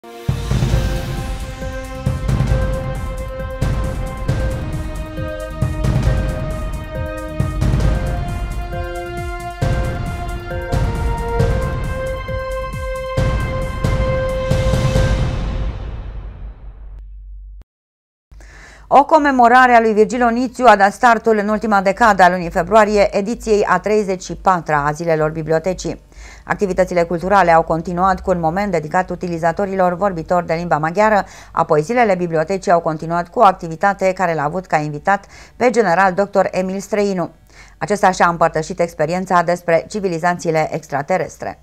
O comemorare a lui Virgil Onițiu a dat startul în ultima decadă a lunii februarie ediției a 34-a a Zilelor Bibliotecii. Activitățile culturale au continuat cu un moment dedicat utilizatorilor vorbitori de limba maghiară, apoi Zilele Bibliotecii au continuat cu o activitate care l-a avut ca invitat pe general dr. Emil Străinu. Acesta și-a împărtășit experiența despre civilizațiile extraterestre.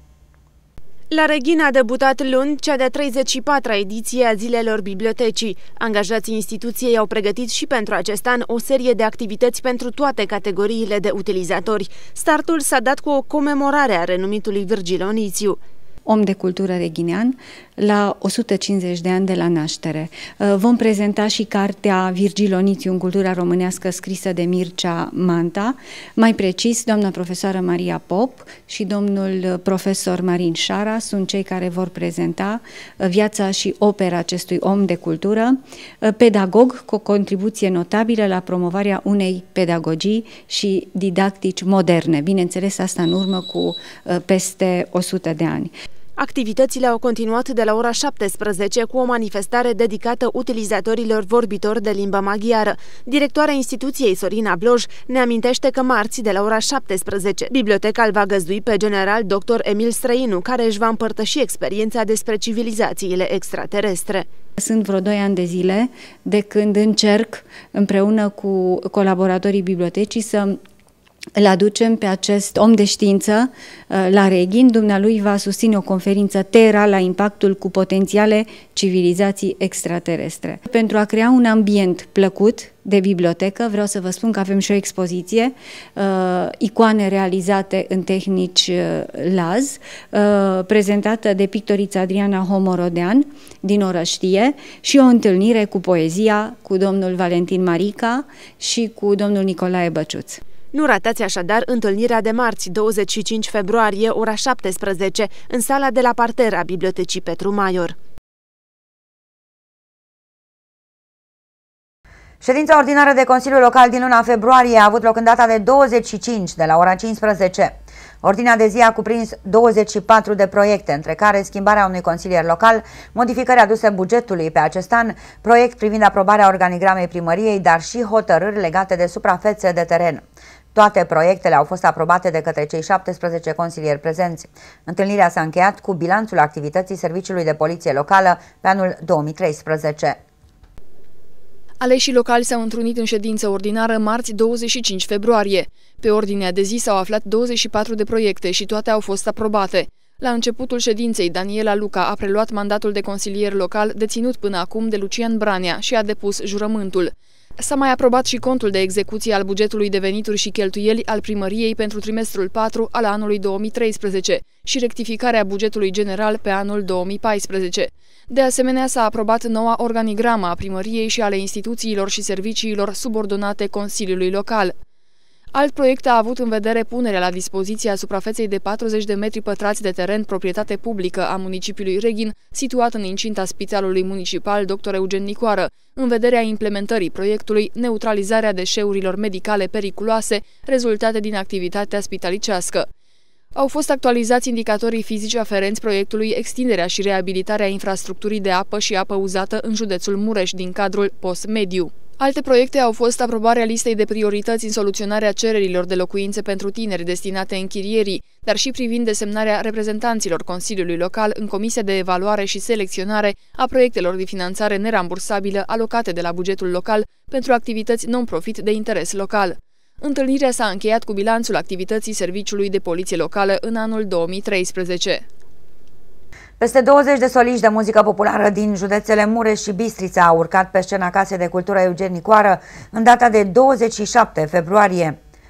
La Reghin a debutat luni cea de-a 34-a ediție a Zilelor Bibliotecii. Angajații instituției au pregătit și pentru acest an o serie de activități pentru toate categoriile de utilizatori. Startul s-a dat cu o comemorare a renumitului Virgil Onițiu, om de cultură reghinean, la 150 de ani de la naștere. Vom prezenta și cartea Virgil Onițiu în cultura românească, scrisă de Mircea Manta. Mai precis, doamna profesoară Maria Pop și domnul profesor Marin Șara sunt cei care vor prezenta viața și opera acestui om de cultură, pedagog cu o contribuție notabilă la promovarea unei pedagogii și didactici moderne. Bineînțeles, asta în urmă cu peste 100 de ani. Activitățile au continuat de la ora 17 cu o manifestare dedicată utilizatorilor vorbitori de limba maghiară. Directoarea instituției, Sorina Bloj, ne amintește că marți, de la ora 17, biblioteca îl va găzdui pe general dr. Emil Străinu, care își va împărtăși experiența despre civilizațiile extraterestre. Sunt vreo 2 ani de zile de când încerc, împreună cu colaboratorii bibliotecii, să îl aducem pe acest om de știință la Reghin. Dumnealui va susține o conferință Terra la impactul cu potențiale civilizații extraterestre. Pentru a crea un ambient plăcut de bibliotecă, vreau să vă spun că avem și o expoziție, icoane realizate în tehnici laz, prezentată de pictorița Adriana Homorodean din Orăștie, și o întâlnire cu poezia cu domnul Valentin Marica și cu domnul Nicolae Băciuț. Nu ratați așadar întâlnirea de marți, 25 februarie, ora 17, în sala de la parter a Bibliotecii Petru Maior. Ședința ordinară de Consiliul Local din luna februarie a avut loc în data de 25, de la ora 15. Ordinea de zi a cuprins 24 de proiecte, între care schimbarea unui consilier local, modificări aduse bugetului pe acest an, proiect privind aprobarea organigramei primăriei, dar și hotărâri legate de suprafețe de teren. Toate proiectele au fost aprobate de către cei 17 consilieri prezenți. Întâlnirea s-a încheiat cu bilanțul activității Serviciului de Poliție Locală pe anul 2013. Aleșii locali s-au întrunit în ședință ordinară marți 25 februarie. Pe ordinea de zi s-au aflat 24 de proiecte și toate au fost aprobate. La începutul ședinței, Daniela Luca a preluat mandatul de consilier local deținut până acum de Lucian Branea și a depus jurământul. S-a mai aprobat și contul de execuție al bugetului de venituri și cheltuieli al primăriei pentru trimestrul 4 al anului 2013 și rectificarea bugetului general pe anul 2014. De asemenea, s-a aprobat noua organigramă a primăriei și ale instituțiilor și serviciilor subordonate Consiliului Local. Alt proiect a avut în vedere punerea la dispoziția suprafeței de 40 de metri pătrați de teren proprietate publică a municipiului Reghin, situat în incinta Spitalului Municipal Dr. Eugen Nicoară, în vederea implementării proiectului neutralizarea deșeurilor medicale periculoase rezultate din activitatea spitalicească. Au fost actualizați indicatorii fizici aferenți proiectului extinderea și reabilitarea infrastructurii de apă și apă uzată în județul Mureș din cadrul post-mediu. Alte proiecte au fost aprobarea listei de priorități în soluționarea cererilor de locuințe pentru tineri destinate închirierii, dar și privind desemnarea reprezentanților Consiliului Local în Comisia de Evaluare și Selecționare a proiectelor de finanțare nerambursabilă alocate de la bugetul local pentru activități non-profit de interes local. Întâlnirea s-a încheiat cu bilanțul activității Serviciului de Poliție Locală în anul 2013. Peste 20 de soliști de muzică populară din județele Mureș și Bistrița au urcat pe scena Casei de Cultură Eugen Nicoară în data de 27 februarie.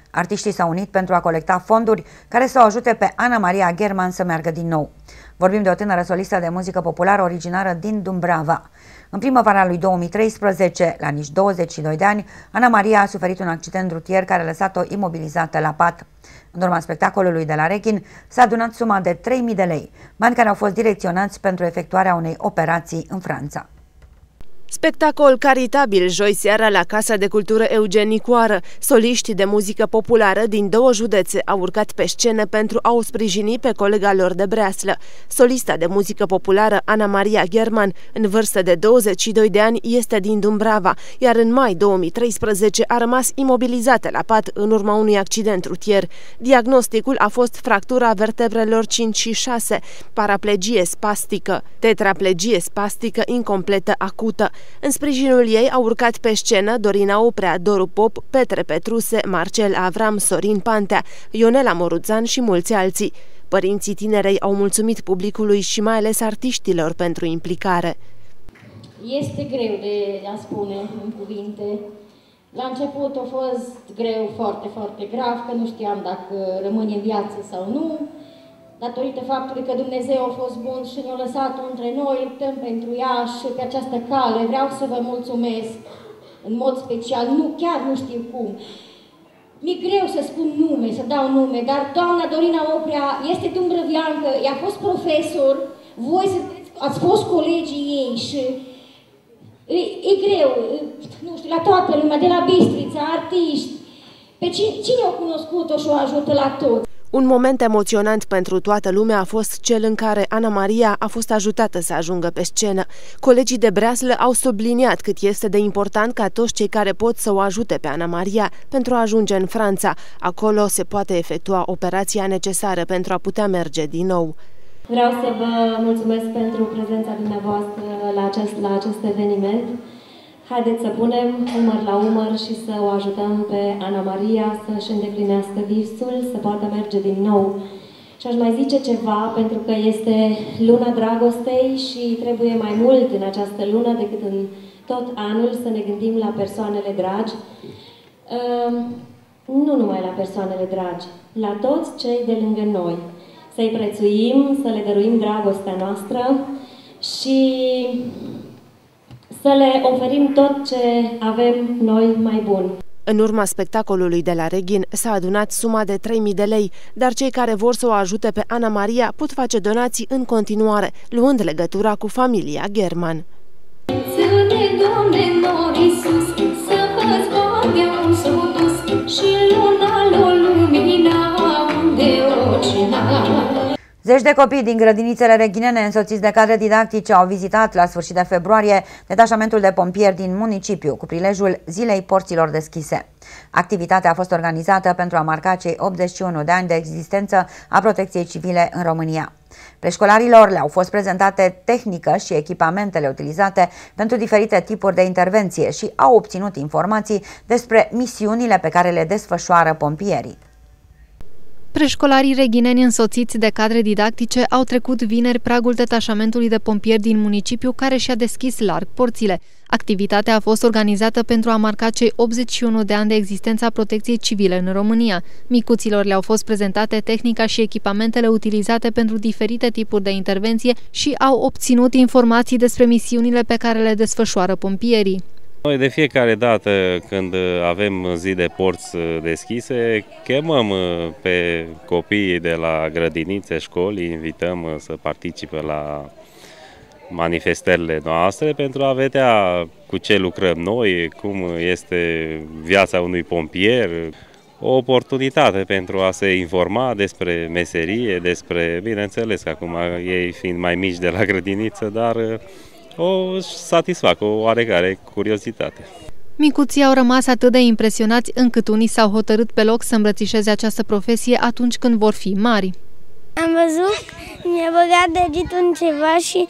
Artiștii s-au unit pentru a colecta fonduri care să o ajute pe Ana Maria German să meargă din nou. Vorbim de o tânără solistă de muzică populară originară din Dumbrava. În primăvara lui 2013, la nici 22 de ani, Ana Maria a suferit un accident rutier care a lăsat-o imobilizată la pat. În urma spectacolului de la Reghin s-a adunat suma de 3.000 de lei, bani care au fost direcționați pentru efectuarea unei operații în Franța. Spectacol caritabil joi seara la Casa de Cultură Eugen Nicoară. Soliști de muzică populară din 2 județe au urcat pe scenă pentru a o sprijini pe colega lor de breaslă. Solista de muzică populară Ana Maria German, în vârstă de 22 de ani, este din Dumbrava, iar în mai 2013 a rămas imobilizată la pat în urma unui accident rutier. Diagnosticul a fost fractura vertebrelor 5 și 6, paraplegie spastică, tetraplegie spastică incompletă acută. În sprijinul ei au urcat pe scenă Dorina Oprea, Doru Pop, Petre Petruse, Marcel Avram, Sorin Pantea, Ionela Moruțan și mulți alții. Părinții tinerei au mulțumit publicului și mai ales artiștilor pentru implicare. Este greu de a spune în cuvinte. La început a fost greu, foarte, foarte grav, că nu știam dacă rămâne în viață sau nu. Datorită faptului că Dumnezeu a fost bun și ne-a lăsat-o între noi, luptăm pentru ea și pe această cale vreau să vă mulțumesc în mod special, chiar nu știu cum. Mi-e greu să spun nume, să dau nume, dar doamna Dorina Oprea este dumbrăviancă, ea a fost profesor, voi ați fost colegii ei și e greu, nu știu, la toată lumea, de la Bistrița, artiști, pe cine o cunoscut-o și o ajută la tot. Un moment emoționant pentru toată lumea a fost cel în care Ana Maria a fost ajutată să ajungă pe scenă. Colegii de breaslă au subliniat cât este de important ca toți cei care pot să o ajute pe Ana Maria pentru a ajunge în Franța. Acolo se poate efectua operația necesară pentru a putea merge din nou. Vreau să vă mulțumesc pentru prezența dumneavoastră la acest eveniment. Haideți să punem umăr la umăr și să o ajutăm pe Ana Maria să-și îndeplinească visul, să poată merge din nou. Și aș mai zice ceva, pentru că este luna dragostei și trebuie mai mult în această lună decât în tot anul să ne gândim la persoanele dragi. Nu numai la persoanele dragi, la toți cei de lângă noi. Să-i prețuim, să le dăruim dragostea noastră și să le oferim tot ce avem noi mai bun. În urma spectacolului de la Reghin s-a adunat suma de 3.000 de lei, dar cei care vor să o ajute pe Ana Maria pot face donații în continuare, luând legătura cu familia German. Zeci de copii din grădinițele reghinene însoțiți de cadre didactice au vizitat la sfârșit de februarie detașamentul de pompieri din municipiu cu prilejul Zilei Porților Deschise. Activitatea a fost organizată pentru a marca cei 81 de ani de existență a protecției civile în România. Preșcolarilor le-au fost prezentate tehnică și echipamentele utilizate pentru diferite tipuri de intervenție și au obținut informații despre misiunile pe care le desfășoară pompierii. Preșcolarii reghineni însoțiți de cadre didactice au trecut vineri pragul detașamentului de pompieri din municipiu, care și-a deschis larg porțile. Activitatea a fost organizată pentru a marca cei 81 de ani de existență a protecției civile în România. Micuților le-au fost prezentate tehnica și echipamentele utilizate pentru diferite tipuri de intervenție și au obținut informații despre misiunile pe care le desfășoară pompierii. Noi de fiecare dată când avem zi de porți deschise, chemăm pe copiii de la grădinițe, școli, invităm să participe la manifestările noastre pentru a vedea cu ce lucrăm noi, cum este viața unui pompier, o oportunitate pentru a se informa despre meserie, despre, bineînțeles că acum ei fiind mai mici de la grădiniță, dar o satisfac, o oarecare curiozitate. Micuții au rămas atât de impresionați încât unii s-au hotărât pe loc să îmbrățișeze această profesie atunci când vor fi mari. Am văzut, mi-a băgat degetul în ceva și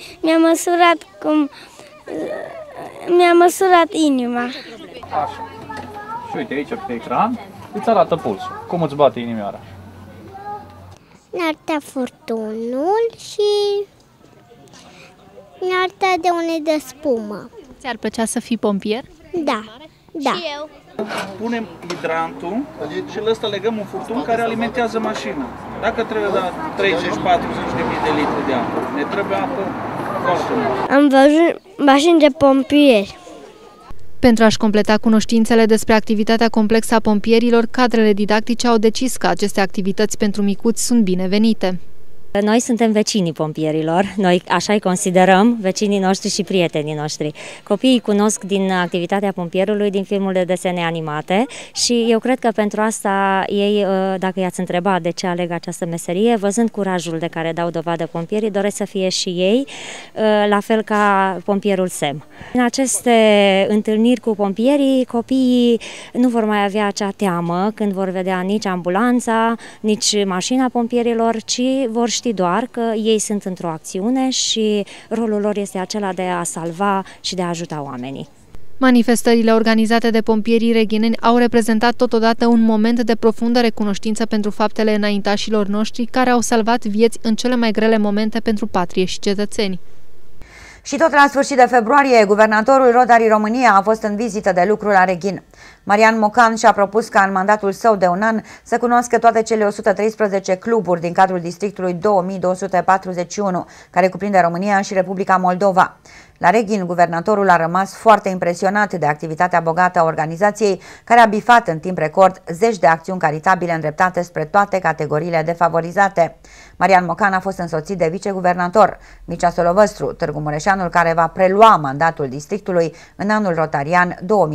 mi-a măsurat inima. Așa. Și uite aici pe ecran îți arată pulsul. Cum îți bate inimioara? Ne-arăta furtunul și ne-arăta de unde de spumă. Ți-ar plăcea să fii pompier? Da. Da. Și eu. Punem hidrantul și la ăsta legăm un furtun care alimentează mașina. Dacă trebuie da 30-40 de mii de litri de apă, ne trebuie apă foarte mult. Am văzut mașini de pompieri. Pentru a-și completa cunoștințele despre activitatea complexă a pompierilor, cadrele didactice au decis că aceste activități pentru micuți sunt binevenite. Noi suntem vecinii pompierilor, noi așa îi considerăm, vecinii noștri și prietenii noștri. Copiii cunosc din activitatea pompierului, din filmul de desene animate și eu cred că pentru asta ei, dacă i-ați întrebat de ce aleg această meserie, văzând curajul de care dau dovadă pompierii, doresc să fie și ei, la fel ca pompierul Sam. În aceste întâlniri cu pompierii, copiii nu vor mai avea acea teamă când vor vedea nici ambulanța, nici mașina pompierilor, ci vor ști doar că ei sunt într-o acțiune și rolul lor este acela de a salva și de a ajuta oamenii. Manifestările organizate de pompierii reghineni au reprezentat totodată un moment de profundă recunoștință pentru faptele înaintașilor noștri care au salvat vieți în cele mai grele momente pentru patrie și cetățeni. Și tot la sfârșit de februarie, guvernatorul Rotary România a fost în vizită de lucru la Reghin. Marian Mocan și-a propus ca în mandatul său de un an să cunoască toate cele 113 cluburi din cadrul districtului 2241, care cuprinde România și Republica Moldova. La Reghin, guvernatorul a rămas foarte impresionat de activitatea bogată a organizației, care a bifat în timp record zeci de acțiuni caritabile îndreptate spre toate categoriile defavorizate. Marian Mocan a fost însoțit de viceguvernator Mircea Solovăstru, Târgu Mureșanul, care va prelua mandatul districtului în anul rotarian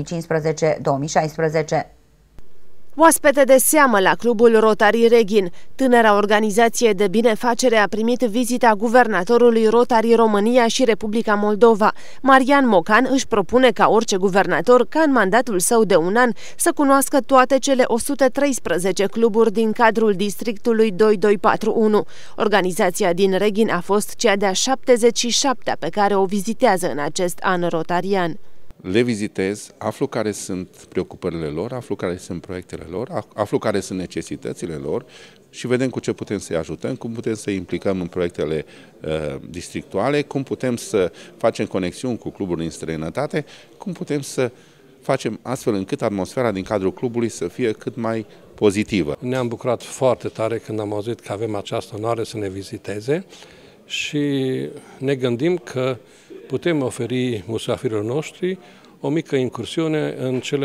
2015-2016. Oaspete de seamă la clubul Rotary Reghin, tânăra organizație de binefacere a primit vizita guvernatorului Rotary România și Republica Moldova. Marian Mocan își propune ca orice guvernator, ca în mandatul său de un an, să cunoască toate cele 113 cluburi din cadrul districtului 2241. Organizația din Reghin a fost cea de-a 77-a pe care o vizitează în acest an rotarian. Le vizitez, aflu care sunt preocupările lor, aflu care sunt proiectele lor, aflu care sunt necesitățile lor și vedem cu ce putem să-i ajutăm, cum putem să-i implicăm în proiectele districtuale, cum putem să facem conexiuni cu cluburi din străinătate, cum putem să facem astfel încât atmosfera din cadrul clubului să fie cât mai pozitivă. Ne-am bucurat foarte tare când am auzit că avem această onoare să ne viziteze și ne gândim că putem oferi musafirilor noștri o mică incursiune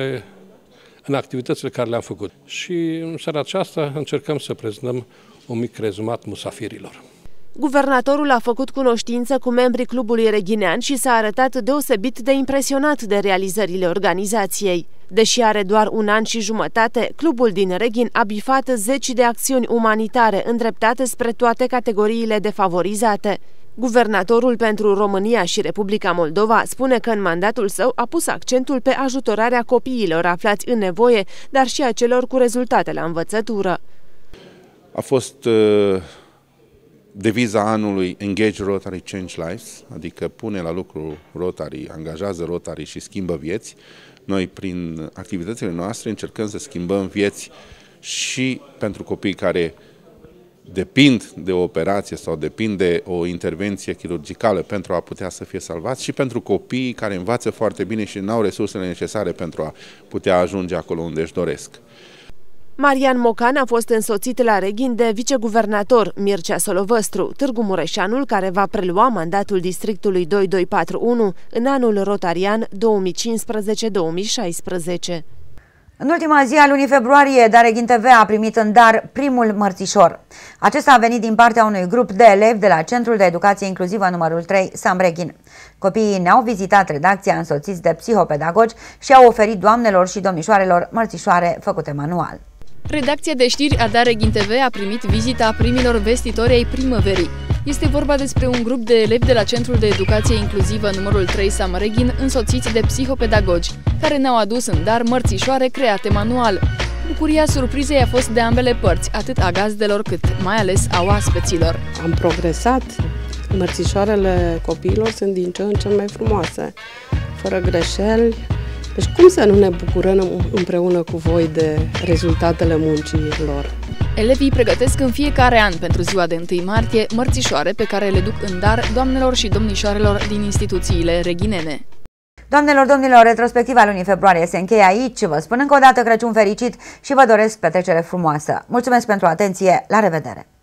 în activitățile care le-am făcut. Și în seara aceasta încercăm să prezentăm un mic rezumat musafirilor. Guvernatorul a făcut cunoștință cu membrii clubului reghinean și s-a arătat deosebit de impresionat de realizările organizației. Deși are doar un an și jumătate, clubul din Reghin a bifat zeci de acțiuni umanitare îndreptate spre toate categoriile defavorizate. Guvernatorul pentru România și Republica Moldova spune că în mandatul său a pus accentul pe ajutorarea copiilor aflați în nevoie, dar și a celor cu rezultate la învățătură. A fost deviza anului Engage Rotary, Change Lives, adică pune la lucru Rotary, angajează Rotary și schimbă vieți. Noi, prin activitățile noastre, încercăm să schimbăm vieți și pentru copii care depind de o operație sau depind de o intervenție chirurgicală pentru a putea să fie salvați și pentru copiii care învață foarte bine și nu au resursele necesare pentru a putea ajunge acolo unde își doresc. Marian Mocan a fost însoțit la Reghin de viceguvernator Mircea Solovăstru, Târgu Mureșanul, care va prelua mandatul districtului 2241 în anul rotarian 2015-2016. În ultima zi a lunii februarie, Dareghin TV a primit în dar primul mărțișor. Acesta a venit din partea unui grup de elevi de la Centrul de Educație Inclusivă numărul 3, Sam Reghin. Copiii ne-au vizitat redacția însoțiți de psihopedagogi și au oferit doamnelor și domnișoarelor mărțișoare făcute manual. Redacția de știri a Dareghin TV a primit vizita primilor vestitori ai primăverii. Este vorba despre un grup de elevi de la Centrul de Educație Inclusivă numărul 3 Sam Reghin, însoțiți de psihopedagogi, care ne-au adus în dar mărțișoare create manual. Bucuria surprizei a fost de ambele părți, atât a gazdelor cât mai ales a oaspeților. Am progresat. Mărțișoarele copiilor sunt din ce în ce mai frumoase, fără greșeli. Deci cum să nu ne bucurăm împreună cu voi de rezultatele muncii lor? Elevii pregătesc în fiecare an pentru ziua de 1 martie mărțișoare pe care le duc în dar doamnelor și domnișoarelor din instituțiile reghinene. Doamnelor, domnilor, retrospectiva lunii februarie se încheie aici. Vă spun încă o dată Crăciun fericit și vă doresc petrecere frumoasă. Mulțumesc pentru atenție, la revedere!